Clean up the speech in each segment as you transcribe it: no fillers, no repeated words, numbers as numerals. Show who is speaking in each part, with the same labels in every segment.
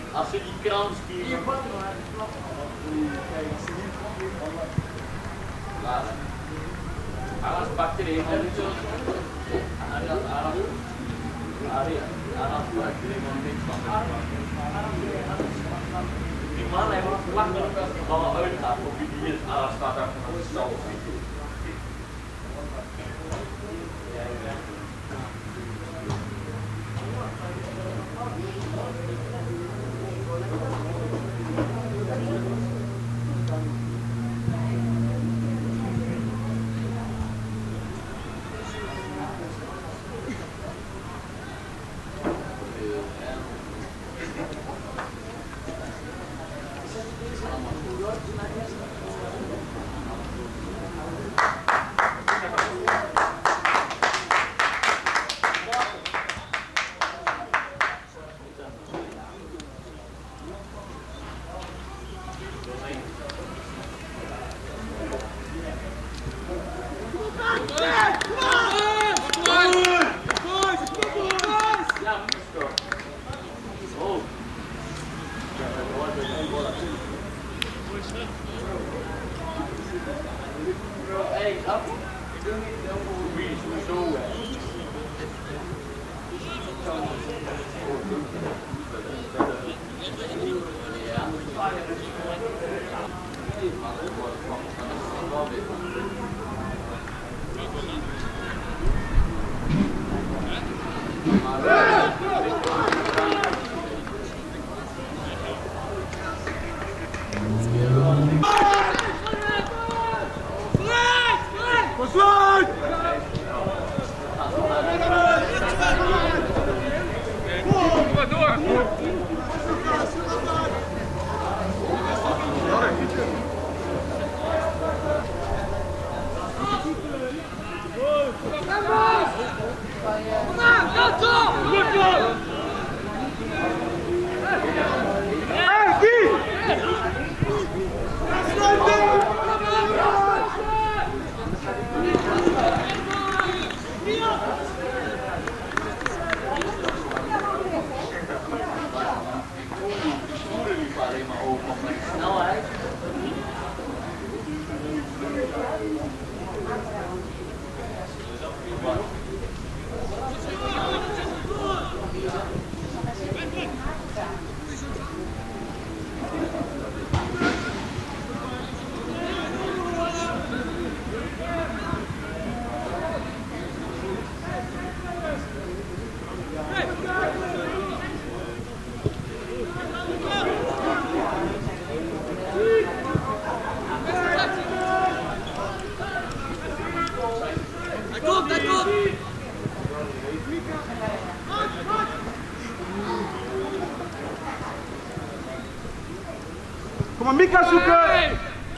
Speaker 1: Als je die krant stuurt. Alas pakt er een van die Alas pakt er een van die die man heeft een vlag dat allemaal uitgaat op wie die is. Alas staat daar van de stal.
Speaker 2: Kom maar Mika zoeken!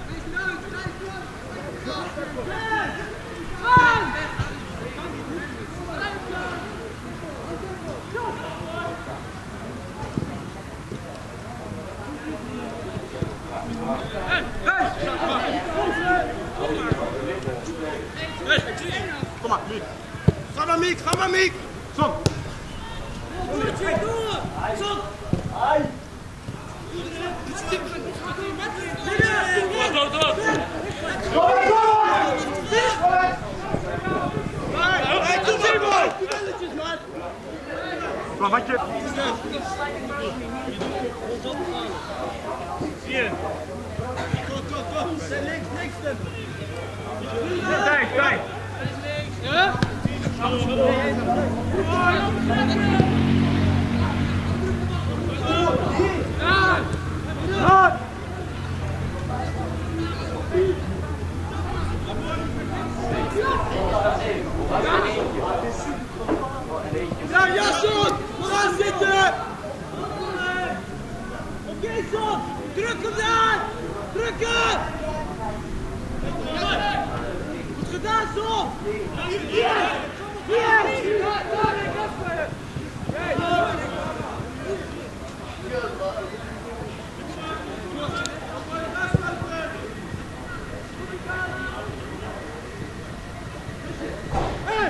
Speaker 2: Kom maar, Miek! Ga maar Miek, ga maar Miek! Zon! Zon! Kom wat je. Hier. Kom. Links. Kijk. Ja? Ja, Jasson! Vooraan zitten! Oké, Son! Druk hem daar! Drukken! Goed gedaan, Son! Hier!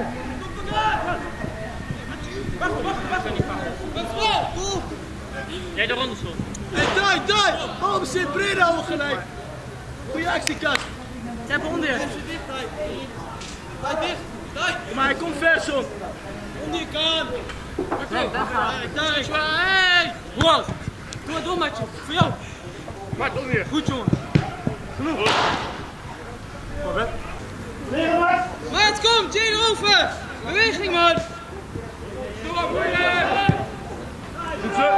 Speaker 2: Wacht!
Speaker 3: Jij de ronde stond.
Speaker 2: Hé, daar! Waarom zit Breda al gelijk? Goeie actie, Kat.
Speaker 3: Tempo onder.
Speaker 2: Blijf dicht, daar! Maar hij komt ver, Son. Onder je kan. Daar is waar, hé!
Speaker 3: Wow! Doe het door, maatje. Voor jou.
Speaker 2: Maak om weer.
Speaker 3: Goed, jongen.
Speaker 2: Genoeg.
Speaker 3: Maat, kom! Jay erover! Beweging, man!
Speaker 2: Doe maar, Breda! Goed zo.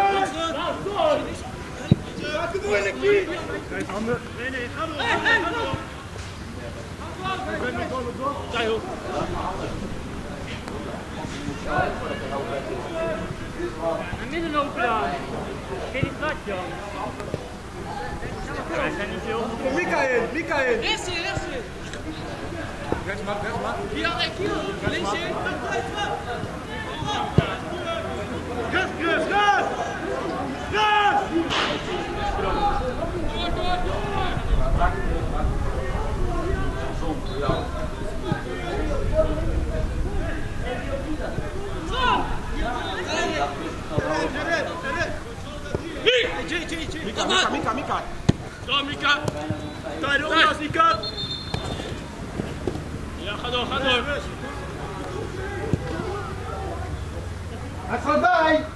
Speaker 2: Maak hem moeilijk, Kie. Kijk, handen. Nee, ga door. Ik ben nog gewoon door. Zij hoor.
Speaker 3: En midden lopen daar. Geen gat, Jan. Wij zijn niet veel.
Speaker 2: Kom Mika in.
Speaker 3: Rechts in.
Speaker 2: Rechts maar.
Speaker 3: Hier, links in.
Speaker 2: Gas! Mika. Zo, Mika. Sta je eronder als die kan. Ja, ga door. Hij gaat bij.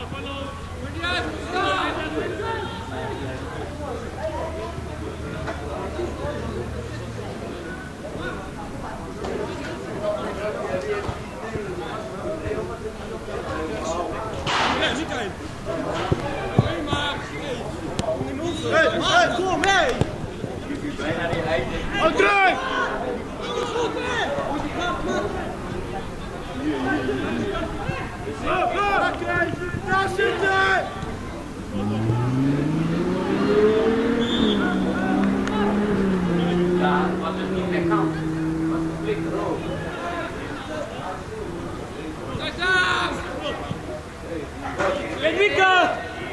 Speaker 2: Mika in. Hey, kom mee! André! Daar zitten!
Speaker 1: Ja, wat dus niet meer kan. Wat flikt erop.
Speaker 2: Mika!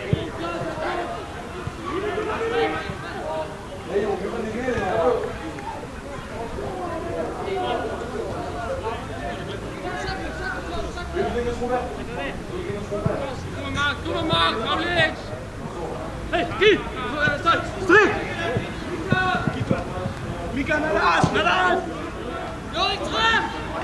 Speaker 3: Kom maar, nou links!
Speaker 2: Hey, Kie! Strik! Mika naar de aas!
Speaker 3: Jorik, terug!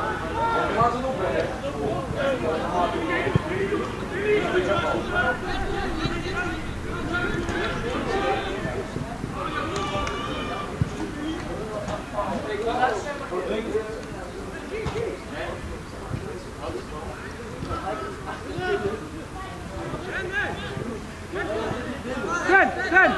Speaker 2: Ren!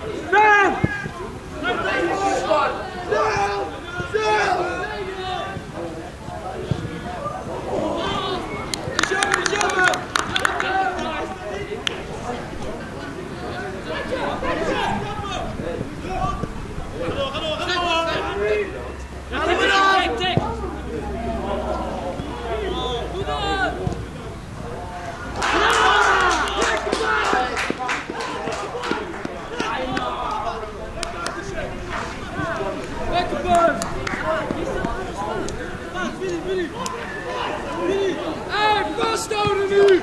Speaker 3: Hey, vasthouden nu!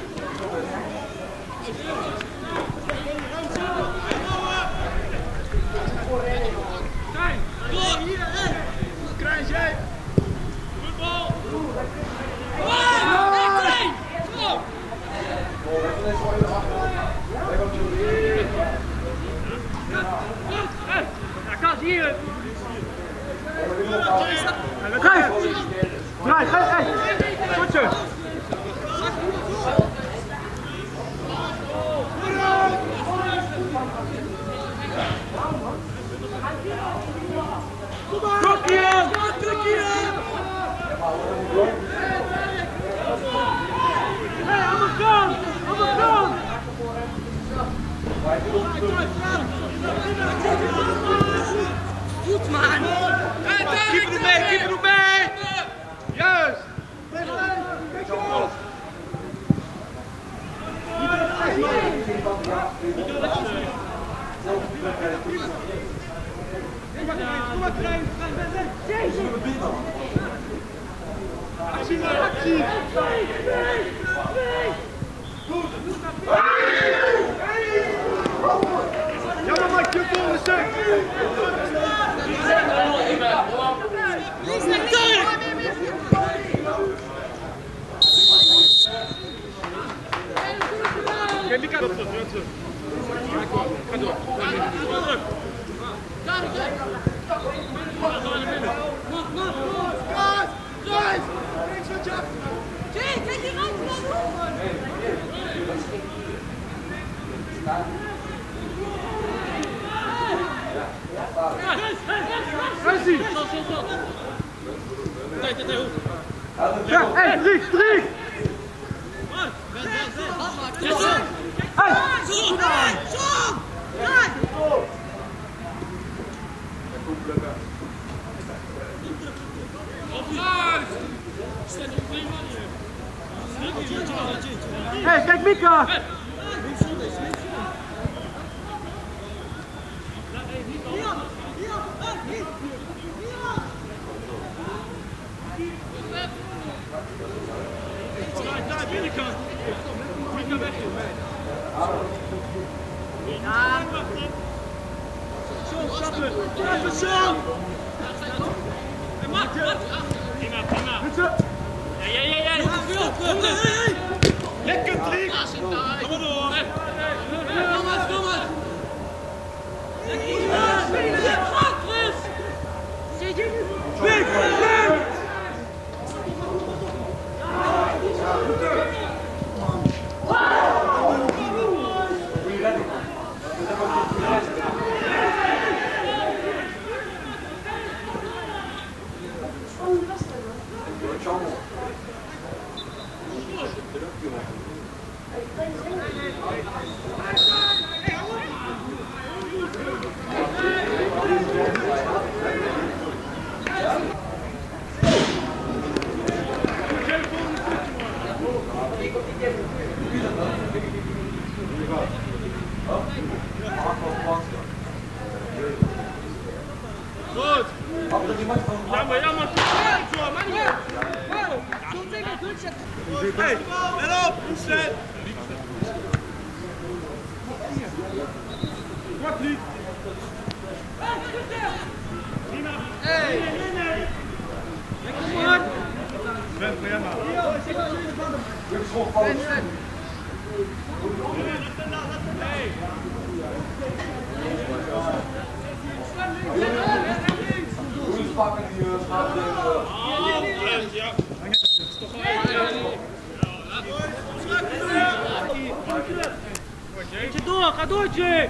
Speaker 2: Krijg jij! Voetbal!
Speaker 3: Ja, Kas, hier!
Speaker 2: Draai! Goed zo! Kom hier! Hey, aan de kant!
Speaker 3: Goed, man!
Speaker 2: Keep er mee! Juist! Actie! Hey, kijk Mika! Daar binnenkant! Mika weg! Zo, stappen! Stappen, zo! Prima! Ja! Lekker drie! Kom maar door! Kom maar! Goed! Jammer! Hey, let op! Opzet! Wat niet? Hey! Lekker man! Ben, ga jij maar.
Speaker 1: Pakken die
Speaker 2: ja. Ga door, Jake!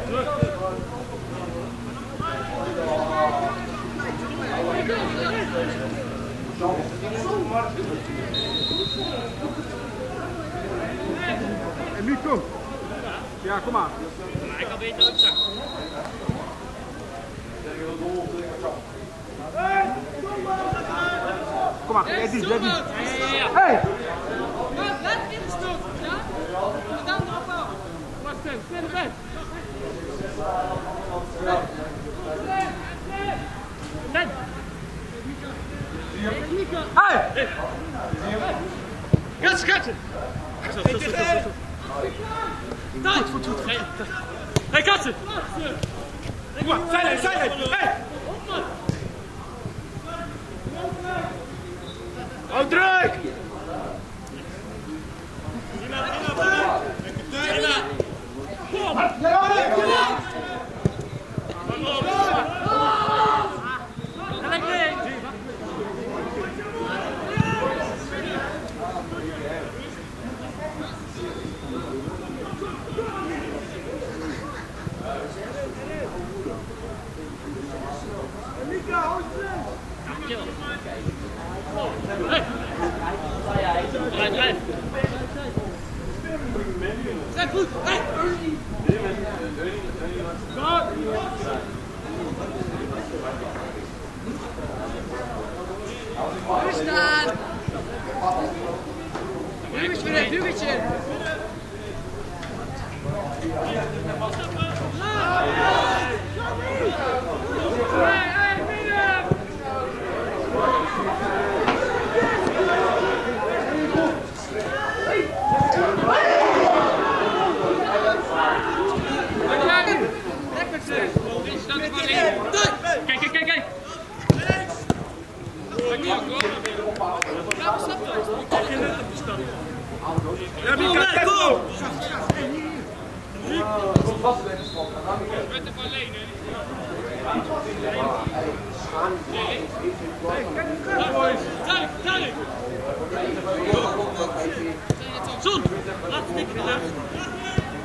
Speaker 2: En nu kom! Ja, kom maar! Ik kan beter uitzakken. Kom maar, let die. Hey!
Speaker 3: Laat in de stoot, ja? En dan erop af. Wacht even, speel weg. Len!
Speaker 2: Hey! Gatsen, gatsen! Goed. Hey, gatsen! Kom maar, zijlijn! Hey! Hou druk!
Speaker 3: Zet goed! Hey! Staan! Hugertje! Lekker zeg!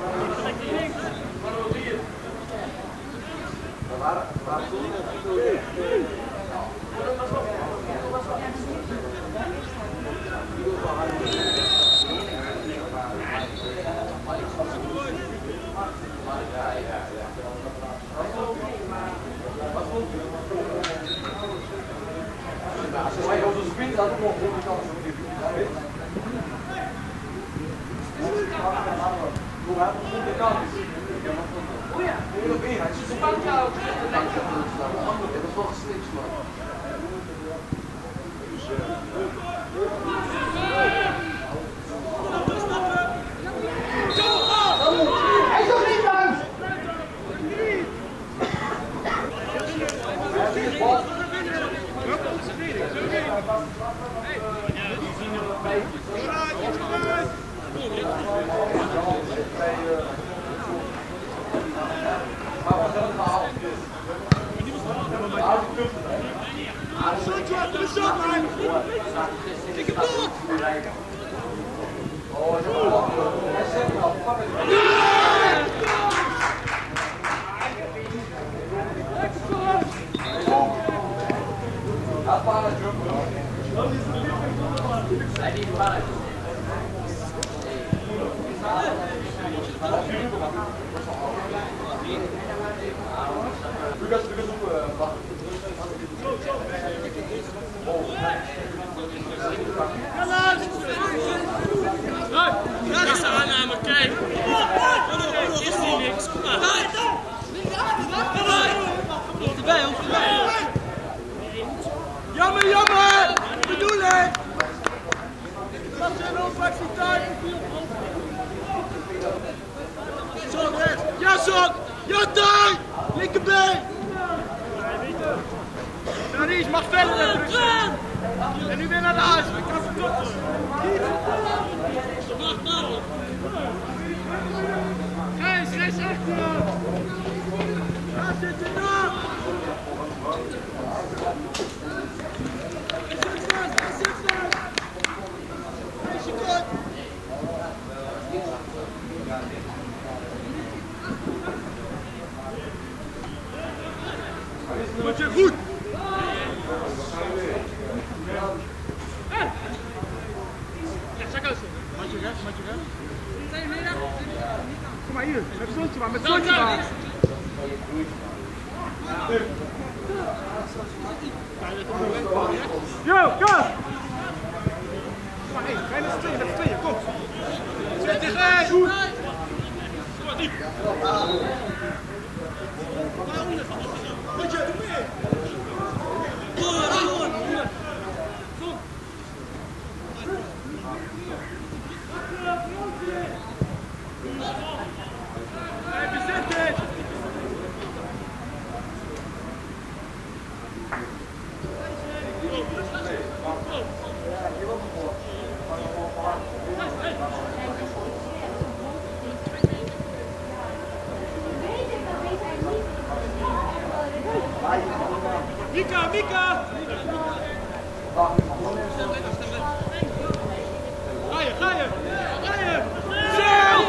Speaker 2: Jammer, jammer! Bedoeling! Dat is een opactiviteit! Zo, rechts! Ja, zo! Ja, daar! Linkerbeen! Danies, mag verder! En nu weer naar de huis! Gijs, rechts achter! Daar zit je nog! Moet je goed! Ja, zeg eens. Matje rechts, matje rechts. Kom maar hier, met zonnetje maar, met zonnetje maar. Yo, go! Kom maar, hé, ga je met z'n tweeën, kom. Zet je gek! Goed! Kom maar, diep. Moet je, doe meer! Door! Even zitten! Mika, Mika! Ga je! Zo!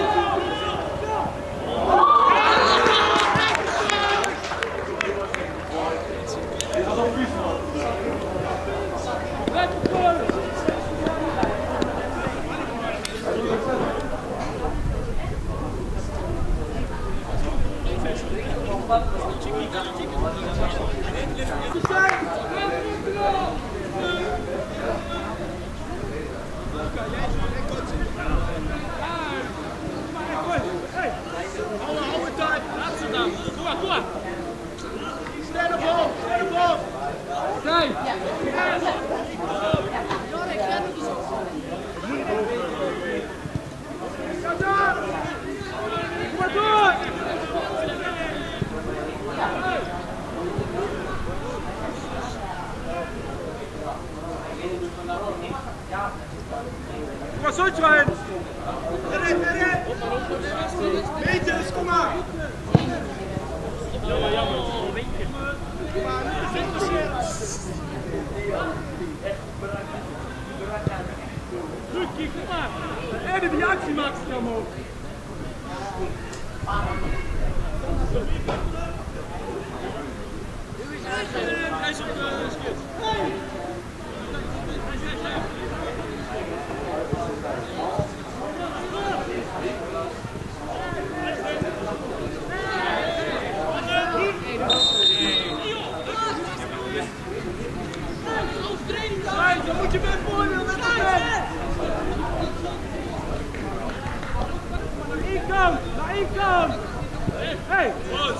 Speaker 2: Kom maar, zoetje maar in! Red! Meters, kom maar! Jammer. Kom maar, nu Lucky, kom maar! En die actie maakt snel omhoog!
Speaker 3: Hij is op de skits. Dan moet je met voorbeeld naar één kant, naar één kant. Hey!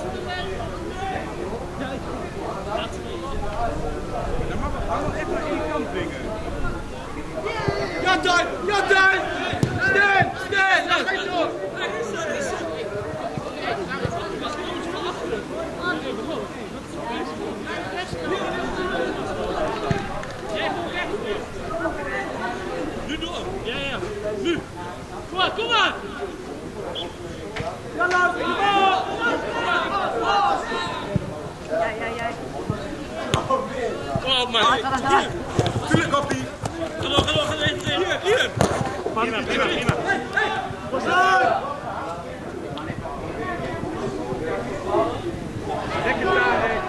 Speaker 3: Dan mag we echt naar één kant dwingen. Ja, Tuin! Ja, Tuin! Steen! Steen! Nou, ga je door! Nu door! Ja, ja. Nu! Kom maar, kom maar! Ja, laat! Kom maar!
Speaker 4: Ja.
Speaker 3: Oh, man! Hier! Tuurlijk, Koppie! Ga door, hier! Prima.
Speaker 2: Wat aan! Lekker daar, hè!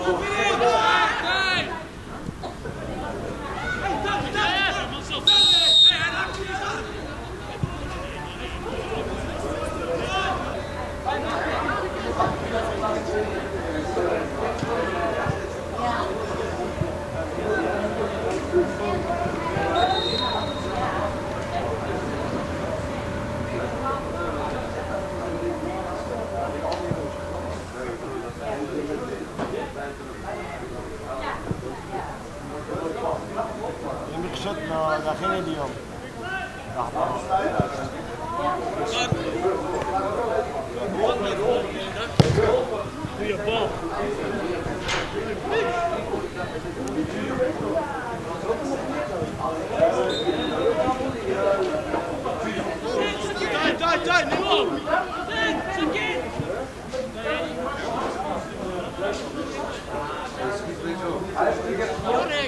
Speaker 3: Hey!
Speaker 2: Jan.
Speaker 3: Goeie bal. Daar, nu op! Jorik!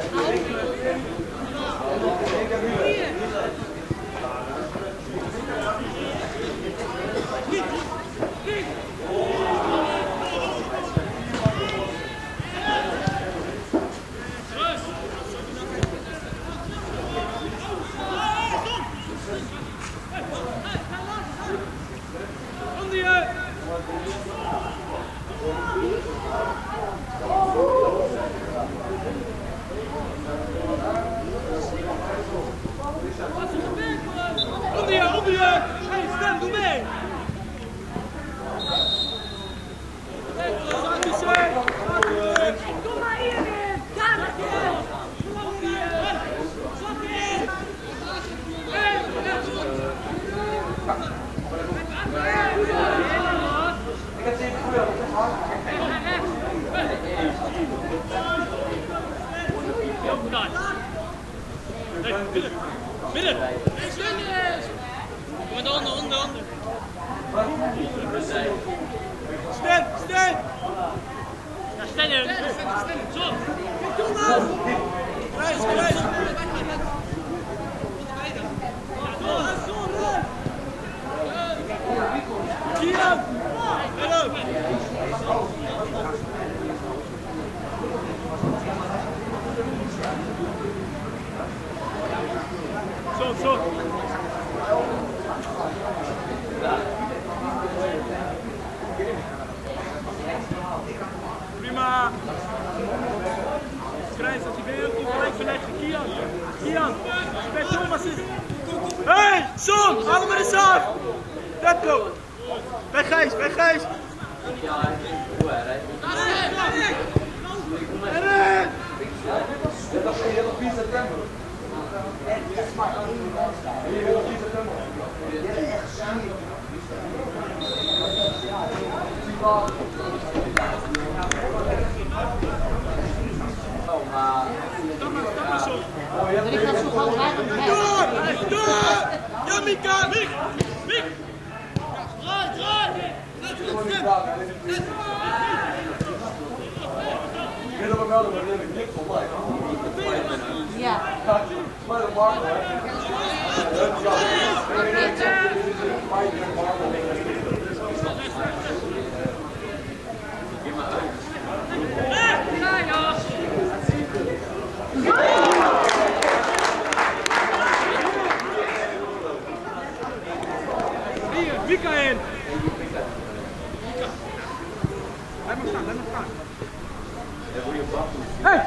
Speaker 3: Onder je! Hey, Sven, doe mee!
Speaker 4: Kom maar hierin! Daar heb je! Slap in!
Speaker 3: Midden! Kom maar onder. Stan! Ja, Stan! Zo! Kom maar! Kruis! Kian! Hallo! Zo! Prima! Krijs, als hij weer goed gelijk verleggen. Kian! Bij Thomas is... Hey! Son! Haal hem er eens af! Tetro! Bij Gijs! Erin!
Speaker 1: Dat is heel 4 september.
Speaker 4: Ik ga zo gauw rijden.
Speaker 3: Door! Ja, Mika! Mik! Draai!
Speaker 4: Ja.
Speaker 3: Mika in!
Speaker 2: Laat maar staan.
Speaker 3: Hey!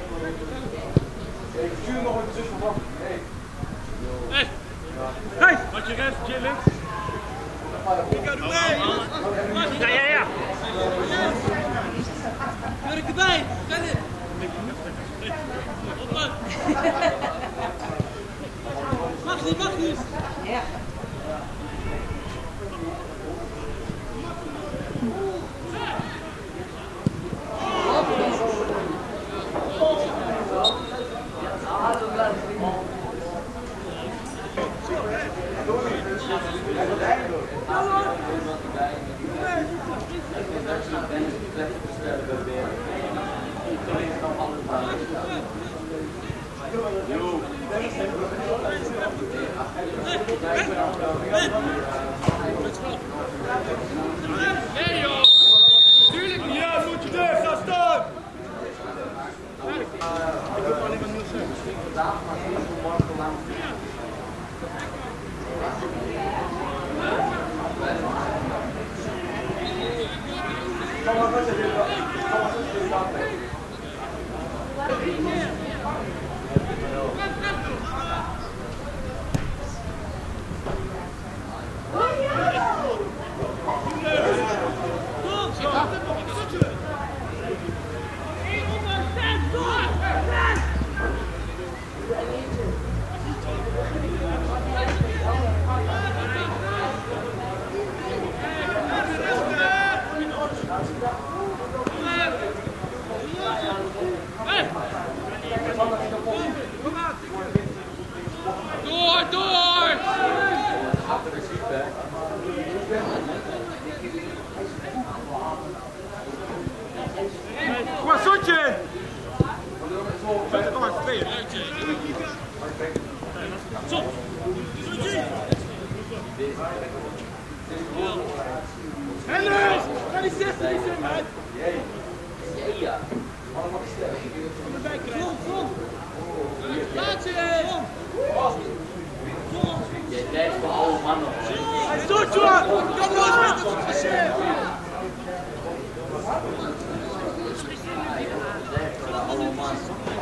Speaker 1: Ik stuur nog een zus van.
Speaker 3: Hey! Wat je rechts, je links. Mika, doe mee! Ja. Werk erbij! Ren in! Hoppa! Mag niet!
Speaker 4: Ja.
Speaker 3: Nee joh! Tuurlijk niet! Ja, moet je deur gaan staan! Ik hoef alleen maar 0
Speaker 4: Kom
Speaker 1: Ja. Je kijkt voor alle mannen.
Speaker 3: Hij stoot je aan! Kom los met het gezicht!
Speaker 1: Alle mannen.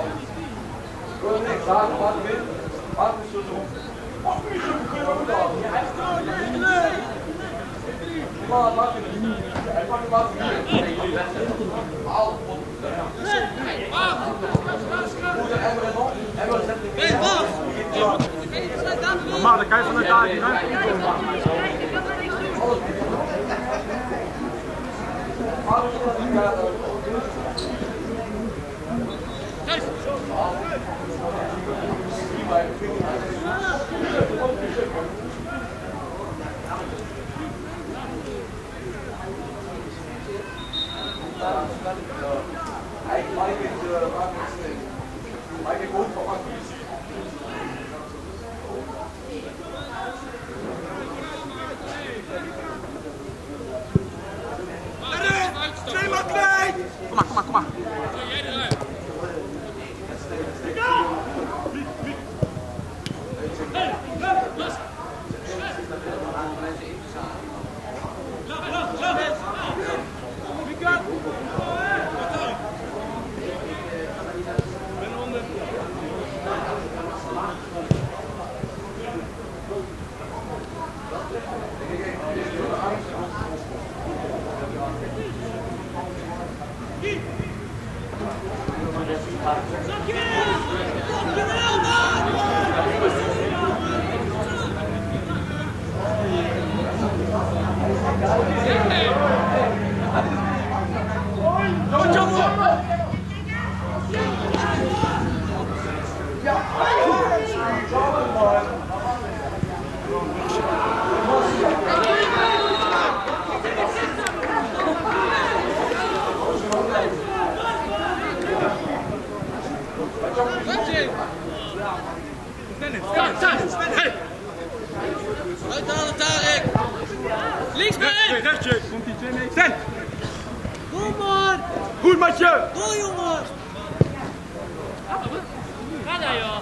Speaker 2: Normaal, dan kan je van elkaar die ruimte Kom maar.
Speaker 3: Uithalen, Tarek! Links bij hem!
Speaker 2: Rechtje, komt die 2 meter. Stand!
Speaker 3: Kom man!
Speaker 2: Goed, matje!
Speaker 3: Kom jongen! Ga daar joh!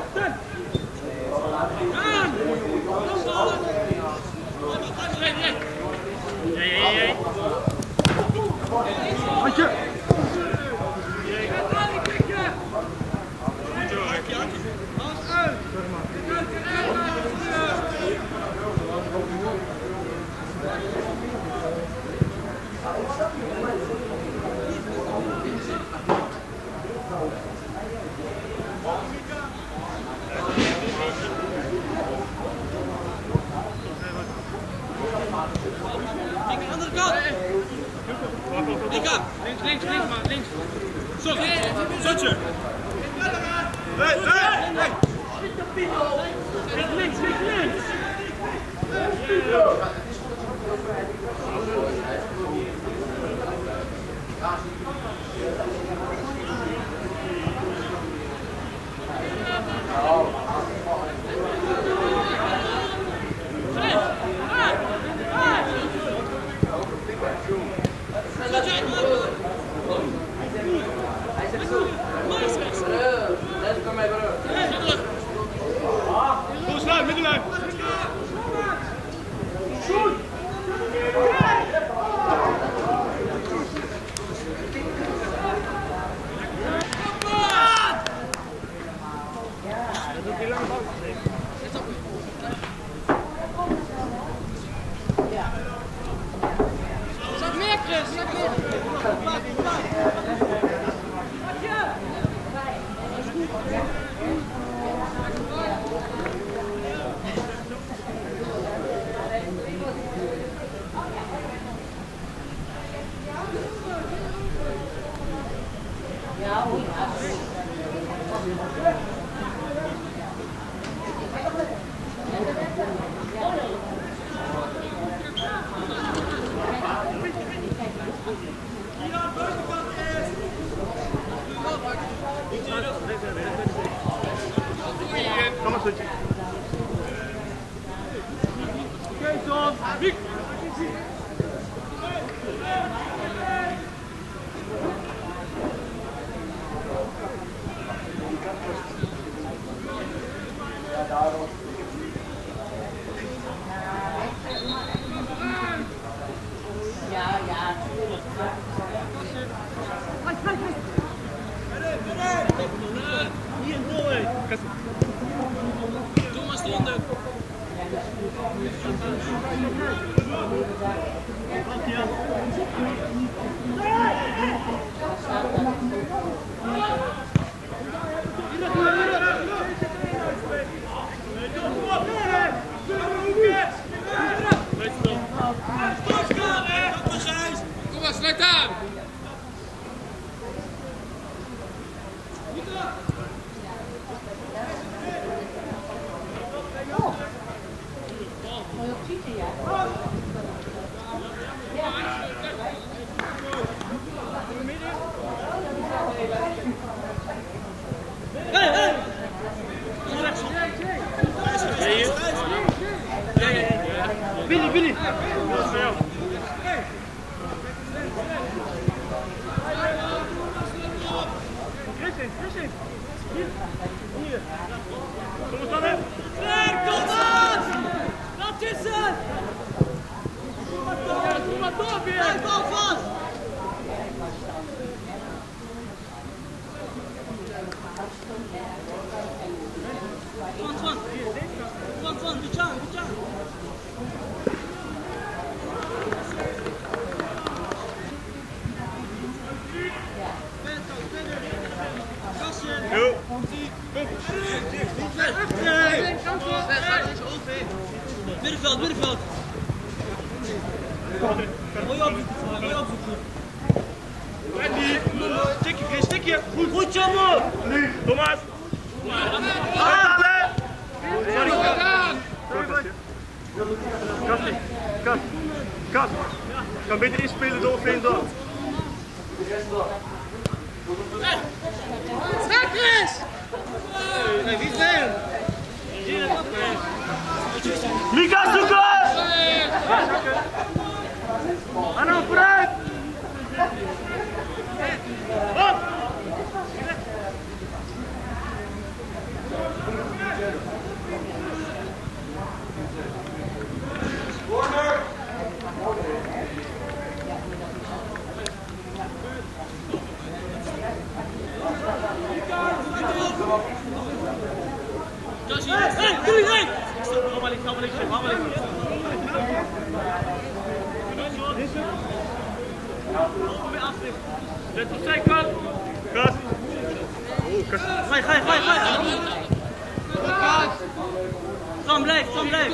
Speaker 3: Links, man, links. Zotje. Hey. Links. Middenlijn.
Speaker 5: Zak meer, Chris. Zak meer.
Speaker 4: Ja, oei.
Speaker 3: Kom maar, Zotje. Oké, John. Wiek.
Speaker 4: Ja.
Speaker 3: Hier een goal, hé.
Speaker 5: Thomas stonden. Kom maar, sluit aan!
Speaker 4: Mooi op fietsen, ja.
Speaker 3: Billy. Dat is voor jou. Christian. Hier. Kom eens dan, hè.
Speaker 5: Thomas! Laat tussen! Kom maar door weer! Blijf al vast! Van, goed aan.
Speaker 3: Jo.
Speaker 5: Middenveld. Mooi opzoeken.
Speaker 3: Stikje. Goed, jongen. Nu, Thomas. Halen. Kast. Kan beter inspelen door Veendorp.
Speaker 5: Sta, Chris! Nee, wie is er?
Speaker 3: Mika, zoeken! Anno, vooruit! Op! Hou maar links, hou maar links. Weer africhten. Let op zijn kant. Gas. Ga. Sam, blijf.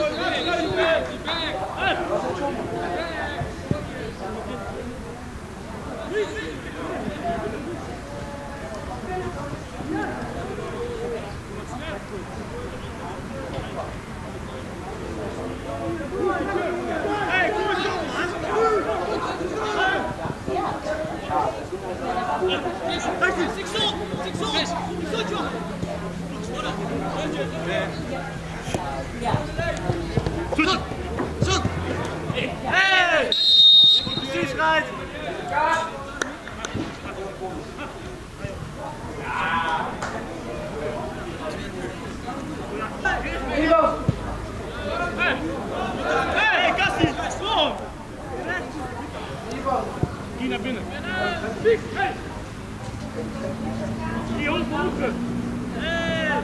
Speaker 3: Hey! Precies, Gijs! Hey, Kassie! Slow! Hier naar binnen. Hey! Hier, hoeken! Hey!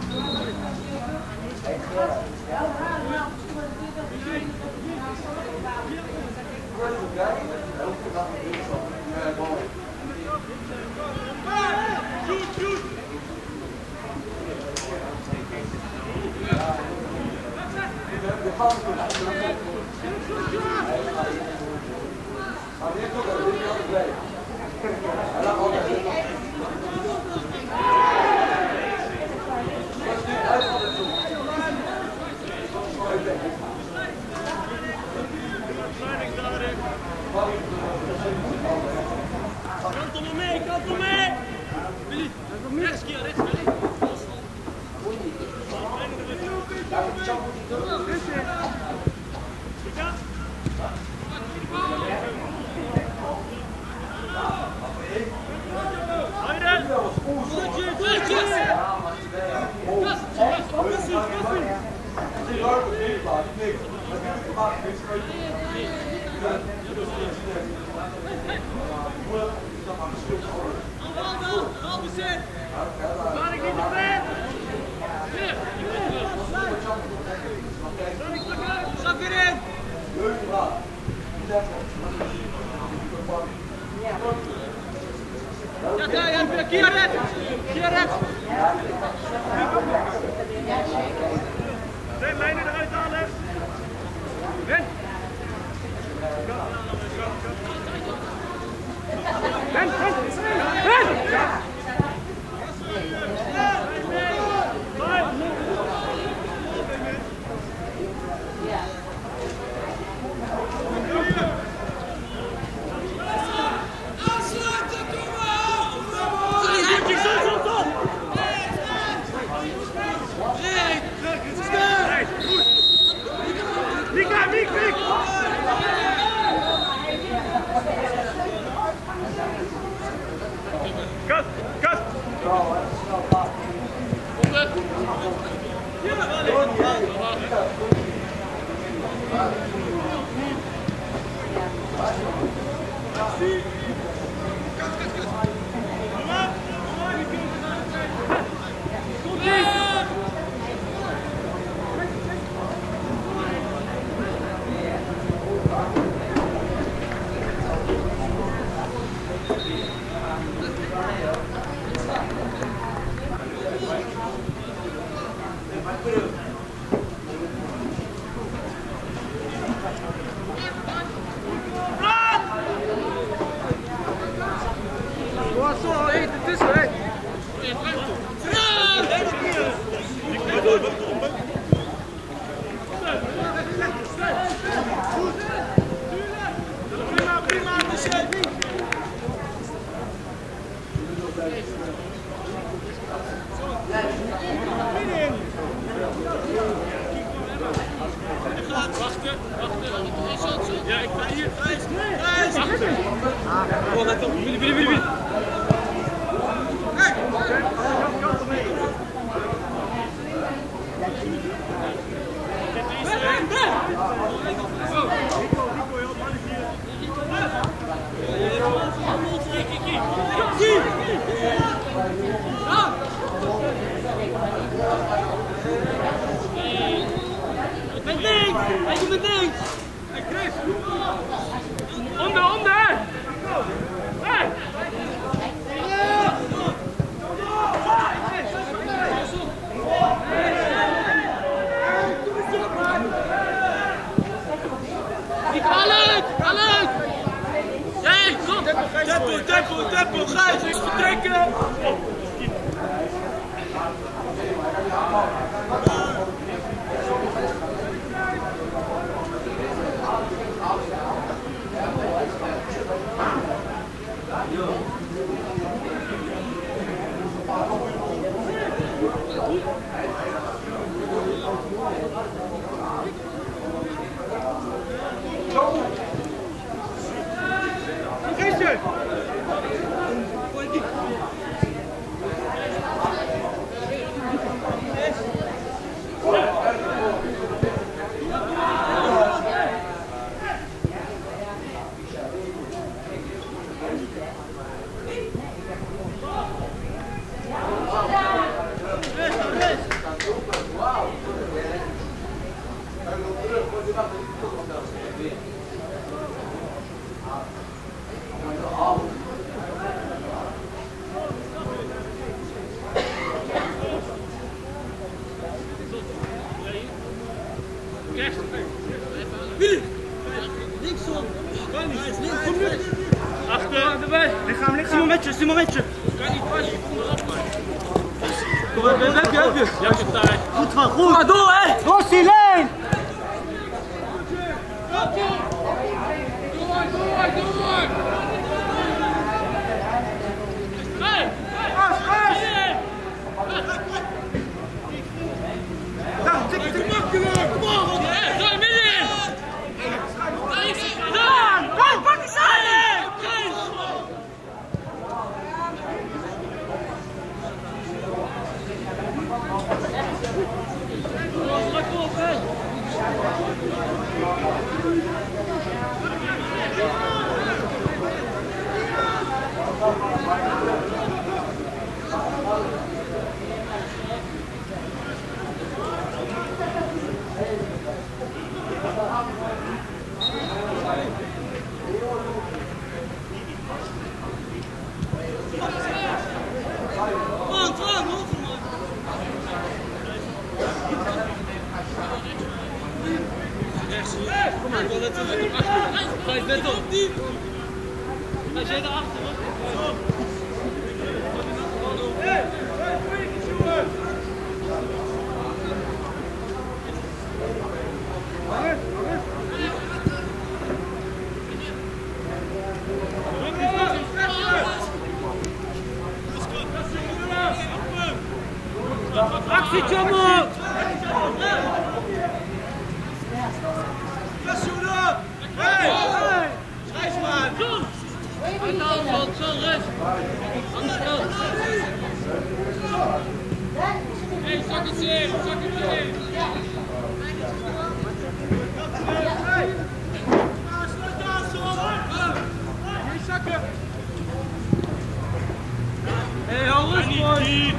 Speaker 3: Kant om mee! Willy, rechts keer, rechts. Twee lijnen eruit halen. Ren. Ren. Ja, ik ga hier. Oh, let op. Willy. Hey!
Speaker 5: Hij doet het niet!
Speaker 3: Hey Chris! Onder! Hey!
Speaker 5: Al uit! Hey, kom!
Speaker 3: Tempo, Gijs, niks vertrekken! Vergeet
Speaker 5: Linksom!
Speaker 3: Achter, erbij! Lichaam! Simomentje! Kan niet pas, je komt eraf maar. Kom op, heb je! Ja, je tijd!
Speaker 5: Goed van, goed!
Speaker 3: Ga door, hé!
Speaker 5: Rossi, lijn! Vijf bent op! Als jij daarachter hoor.
Speaker 3: Actie, Tjommo! Hey, hou rust, boys!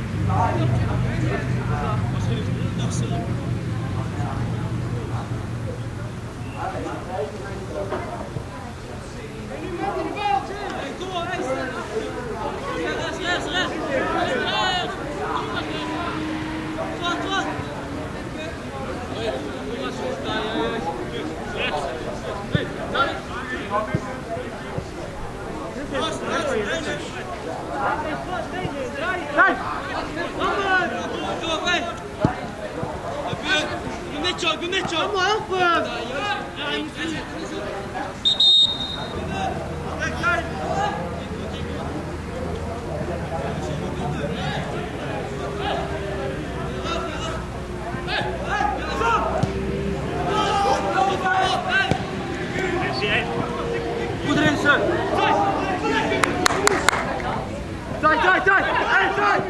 Speaker 5: Mitchell, kom maar helpen!
Speaker 3: Goed erin, sir! Tijd! Hey, tijd!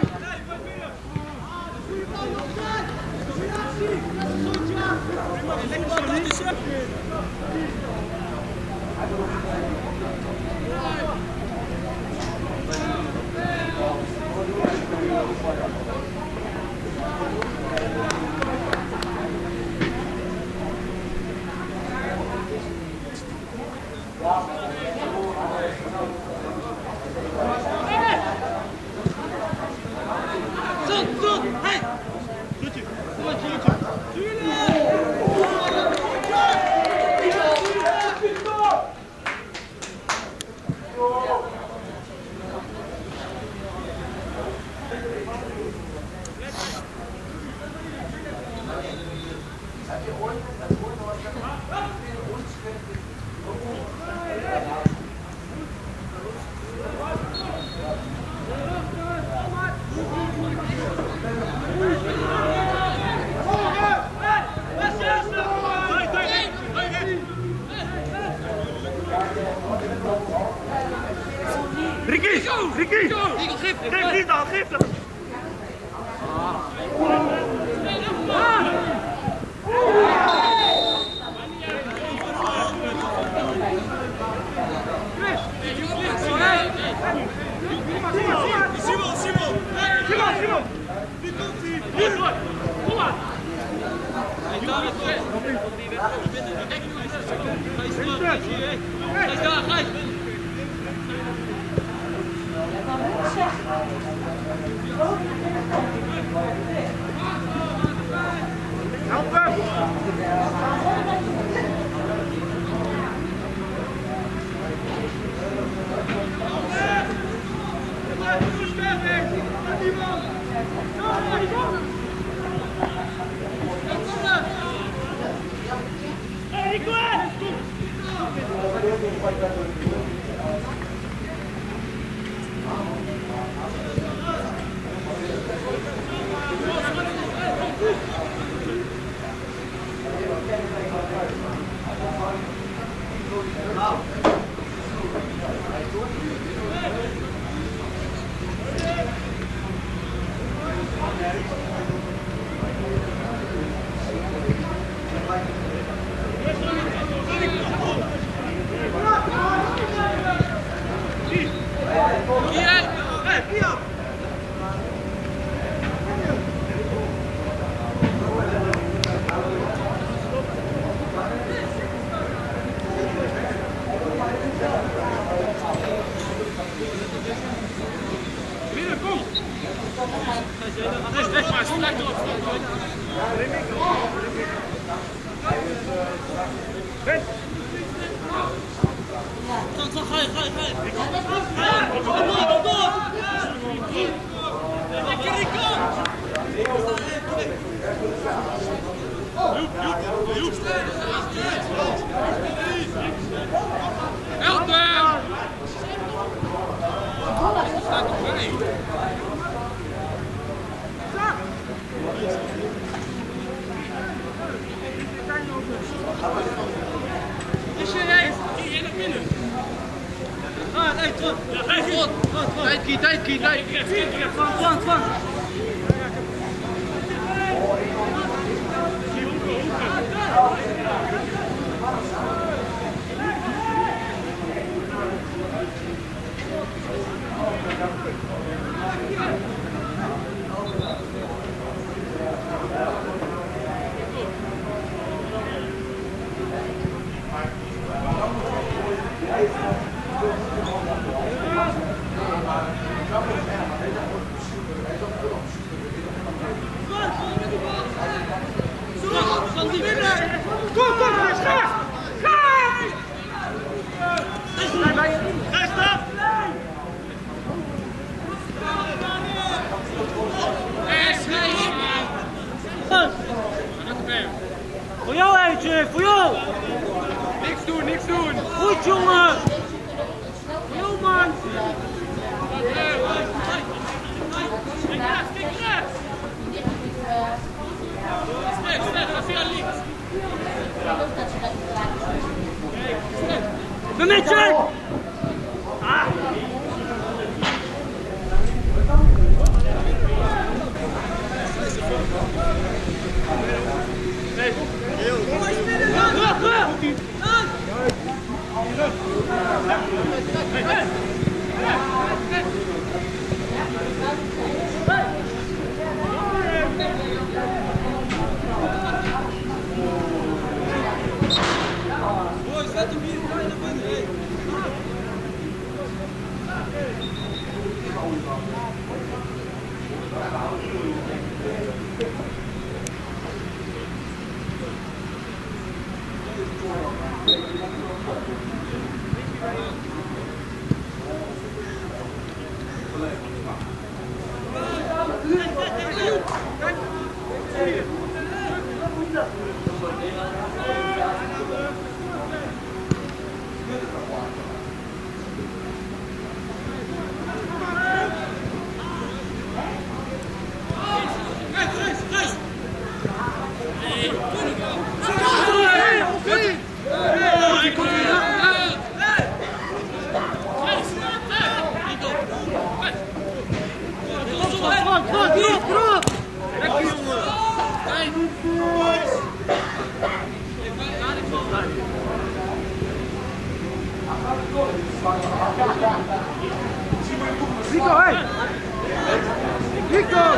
Speaker 3: Ricky! Ricky! Geef die dan, geef dat! Simon!
Speaker 5: Wie komt hij? Kom maar! Hij daar het weg. Gijs daar, Gijs!
Speaker 3: Help hem! Voor jou eentje, voor jou!
Speaker 2: Niks doen!
Speaker 3: Goed jongen! Voor jou man! Momentje! Ah!
Speaker 2: Rico, hey! Rico!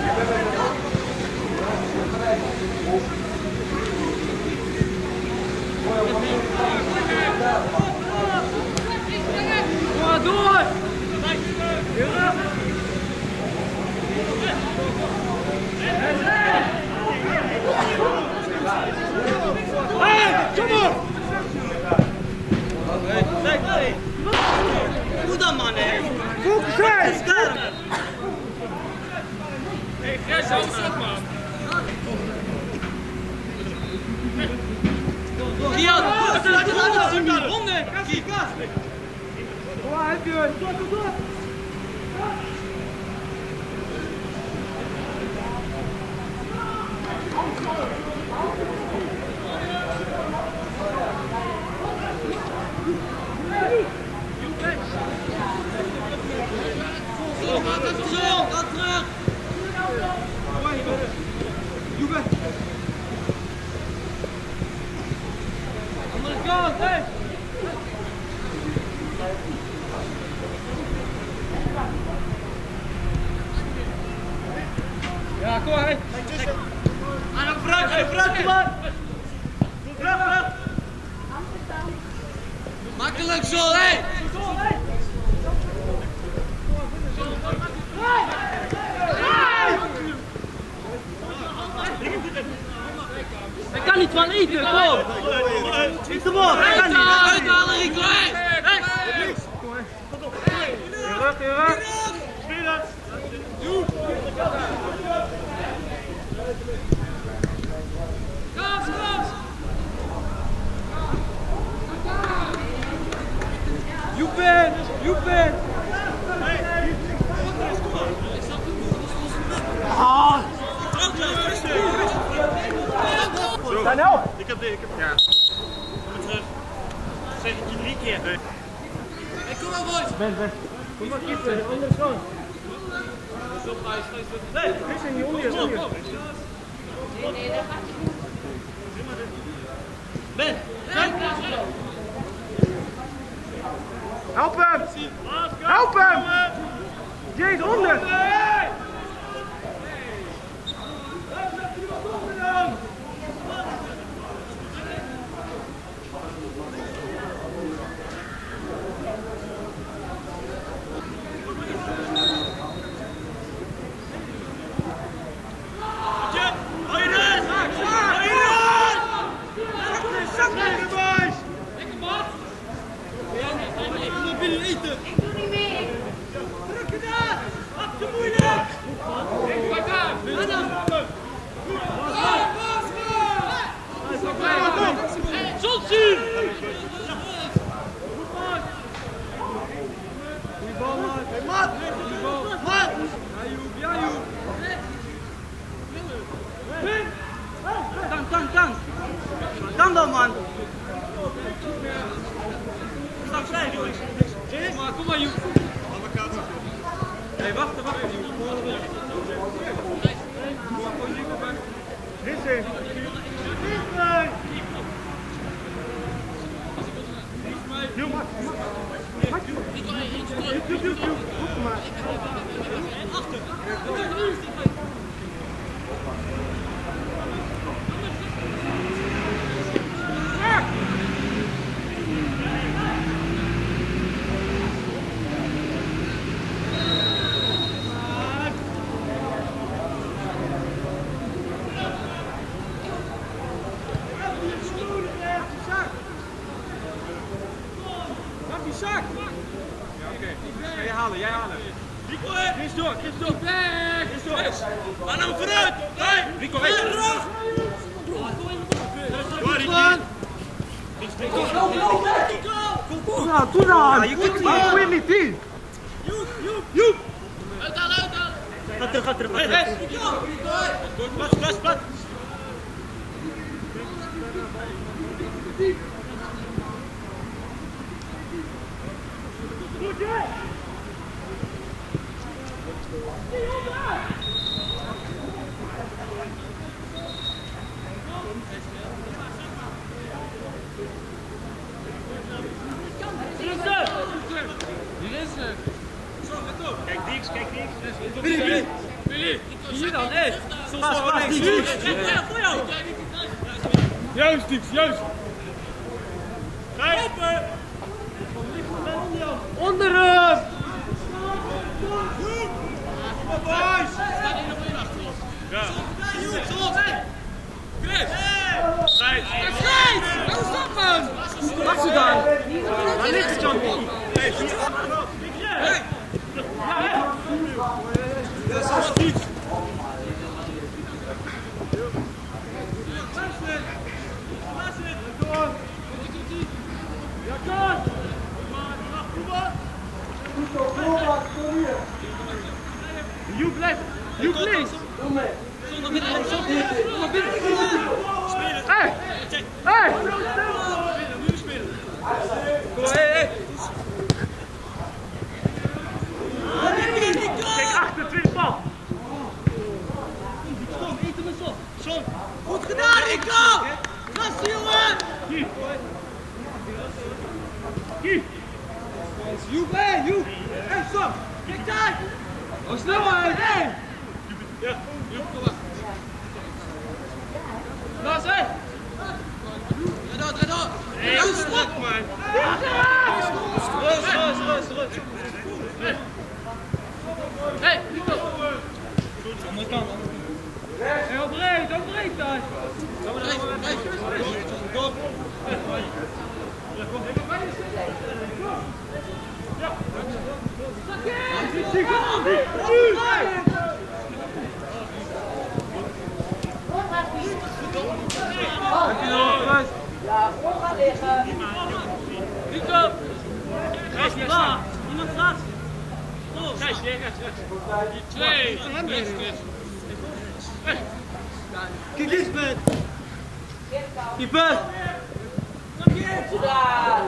Speaker 2: Kom door! Hey, kom op!
Speaker 3: Hoe dan, man, hé?
Speaker 2: Goed gezet!
Speaker 5: Hé, Gers, hou op, man.
Speaker 3: Kian, honden!
Speaker 2: Kom maar, heb je het? Door!
Speaker 3: Ga terug!
Speaker 2: Joebe!
Speaker 3: Andere kant, hé!
Speaker 2: Ja, kom maar, hé!
Speaker 3: Aan vooruit, man! Terug! Makkelijk zo, hé! Hij kan niet van eten, kom! Schiet hem op, hij kan niet! Uithalen, Rico, hé!
Speaker 2: Terug!
Speaker 5: Spelen!
Speaker 3: Gas!
Speaker 2: Joepin! Dan help!
Speaker 5: Ik heb ja. Kom terug. Zeg ik je 3 keer.
Speaker 3: Hey, kom maar, boys!
Speaker 2: Ben. Kom maar, keeper, de andere kant. Nee, dit zijn niet onder.
Speaker 4: Nee, dat gaat niet.
Speaker 3: Ben!
Speaker 2: Help hem! Help hem! Jeet, onder!
Speaker 4: Ik doe niet mee.
Speaker 3: Druk gedaan! Wat te moeilijk! Zotsie!
Speaker 2: Goeie bal, man. Hey, Maat! Goeie bal. Maat! Ja, Joep.
Speaker 3: Dan dan, man! Sta vrij, jongens. Kom maar, Joep.
Speaker 2: Hey, wacht even, Joep. Dit is. Joep, Maat. Joep. Kom maar. Jij halen.
Speaker 5: Rico, hé!
Speaker 2: Chris door.
Speaker 3: Weg!
Speaker 5: Ga nou vooruit! Hey!
Speaker 3: Rico, weg! Doe dan! Je kunt niet in! Joep! Gaat terug. Plat! Kijk niks. Willy! Hier dan, hé! Juist! Open! Onder hem! Boys! Ja. Chris! Wat is dat, man? Wat is het dan? Waar ligt het, Johnny? Hey! Dat is alles niet. Joep blijft! Joep links! Hey! Kijk achter, tweede bal! Son! Goed gedaan, Rico! Klasse, jongen! Hier! Joep, Joep! Hé, Son! Kijk daar! Oh, snelheid! Hé! Ja, Joep, kom maar! Las, hé! Red door! Hé, stop, man! Rust! Hé, Rico! Andere kant, heel breed daar!
Speaker 4: Ja, voor gaan liggen.
Speaker 3: Rico! Gijs, iemand gaat! Gijs, rechts. 2! Kijk eens, Ben! Keeper!
Speaker 4: Gedaan.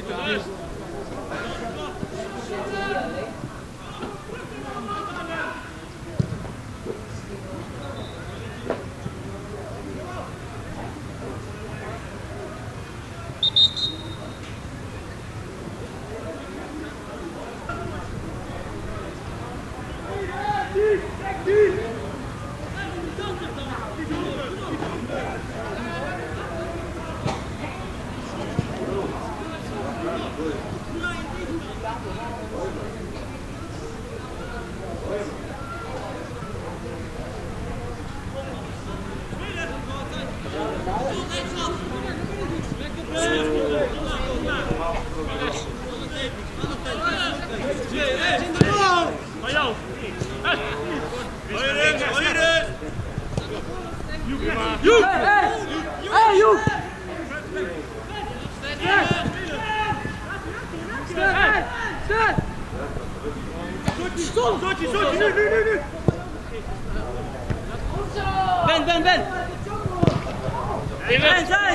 Speaker 3: Ben! Zijn!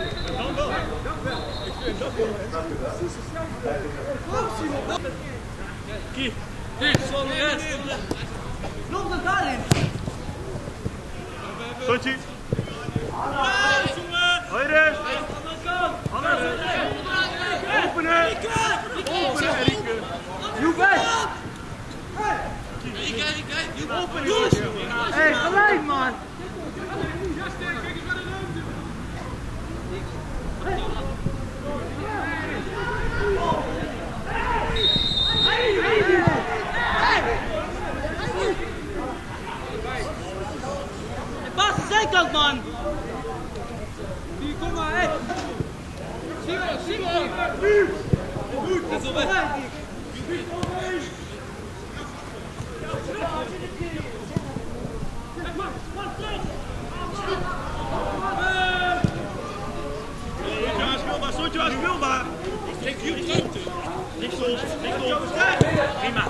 Speaker 3: Kiep! Nog er daarin! Sochi! Hoi Rens! Openen! Rieke! Joep weg! Joep openen! Hé, gelijk man! Pas de zijkant, man! Kom maar, hé! Simon! Goed, dat is al weg!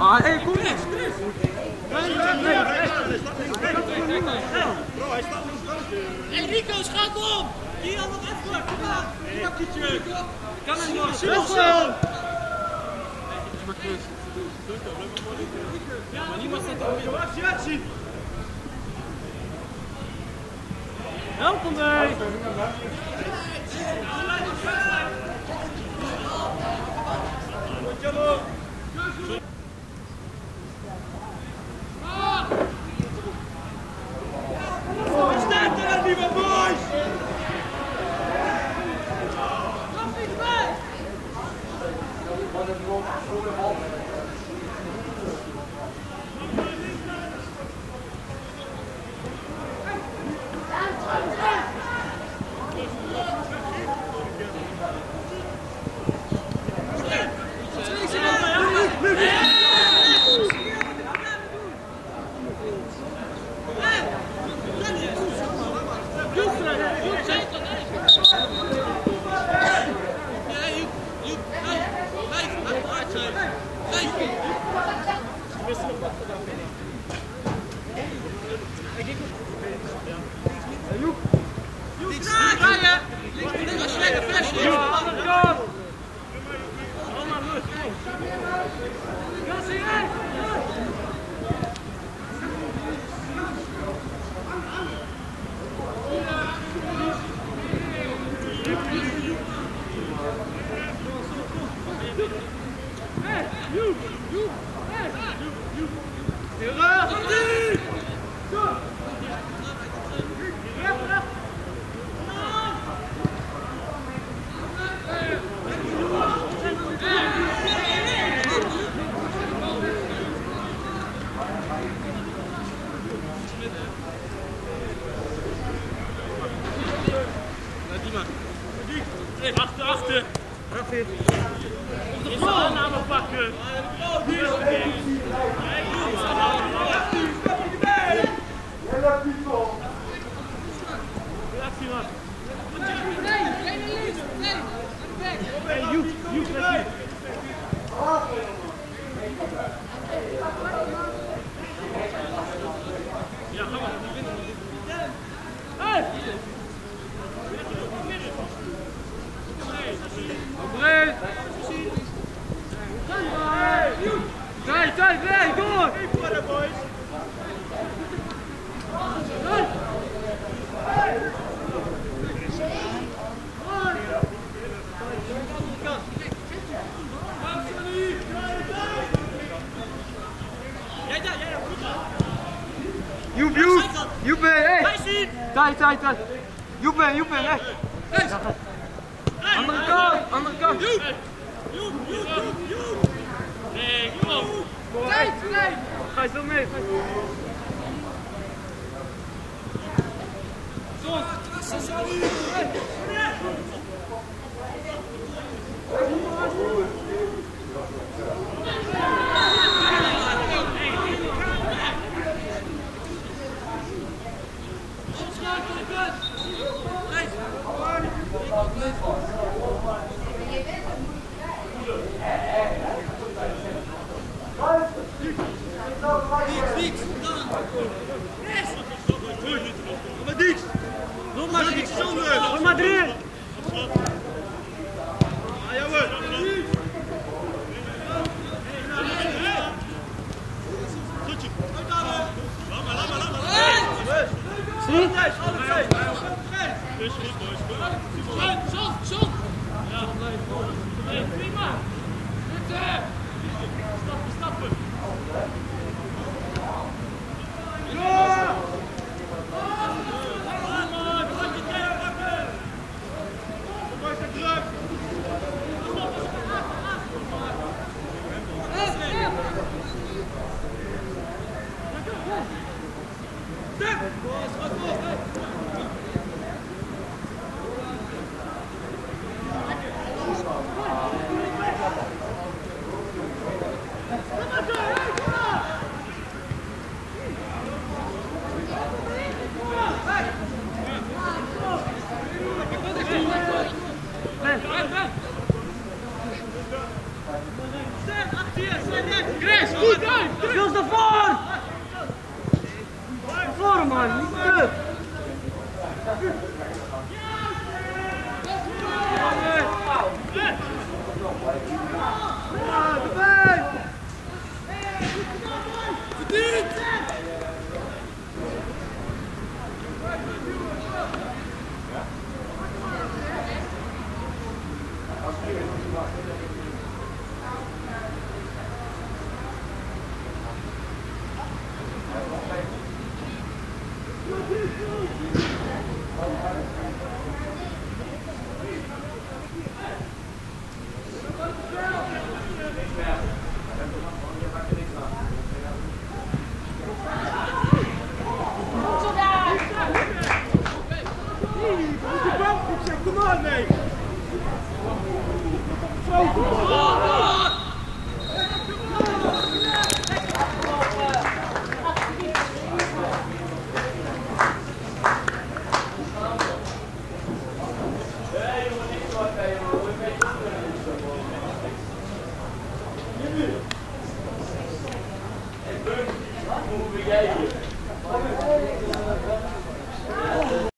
Speaker 3: Ja, hé, kom eens.
Speaker 5: Hey Rico, schakel om! Hier al nog even, kom maar! Pakje! Kan het nog?
Speaker 3: Simon! Ja, maar niemand staat op je actie! Help hem mee! Sterkte dat niet meer, boys!
Speaker 5: Achter!
Speaker 3: Raffi!
Speaker 5: Op de grond! Namen pakken!
Speaker 3: Tijd, door! Joep, hey! Tijd! Joep, hey! Andere kant!
Speaker 5: Nee, kom op!
Speaker 3: Tijd! Ga je zo mee? Kom maar erin!
Speaker 5: Zon! Ja, prima! Stappen!
Speaker 3: Hey!
Speaker 2: Come on, mate!